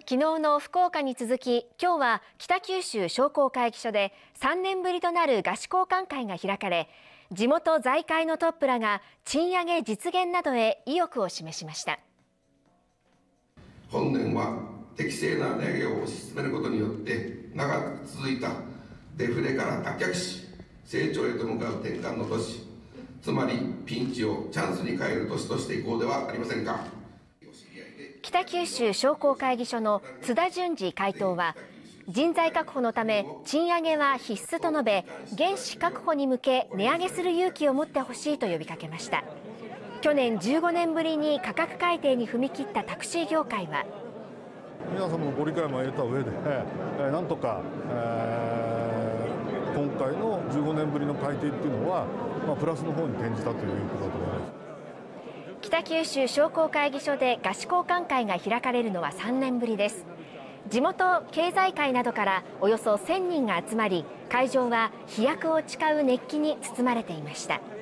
昨日の福岡に続き、今日は北九州商工会議所で3年ぶりとなる賀詞交換会が開かれ、地元財界のトップらが賃上げ実現などへ意欲を示しました。 本年は適正な値上げを推し進めることによって長く続いたデフレから脱却し、成長へと向かう転換の年、つまりピンチをチャンスに変える年としていこうではありませんか。 北九州商工会議所の津田淳二会頭は、人材確保のため賃上げは必須と述べ、原資確保に向け値上げする勇気を持ってほしいと呼びかけました。去年15年ぶりに価格改定に踏み切ったタクシー業界は、 皆様のご理解も得た上で、なんとか、今回の15年ぶりの改定っていうのは、プラスの方に転じたということだと思います。 北九州商工会議所で賀詞交換会が開かれるのは3年ぶりです。地元経済界などからおよそ1000人が集まり、会場は飛躍を誓う熱気に包まれていました。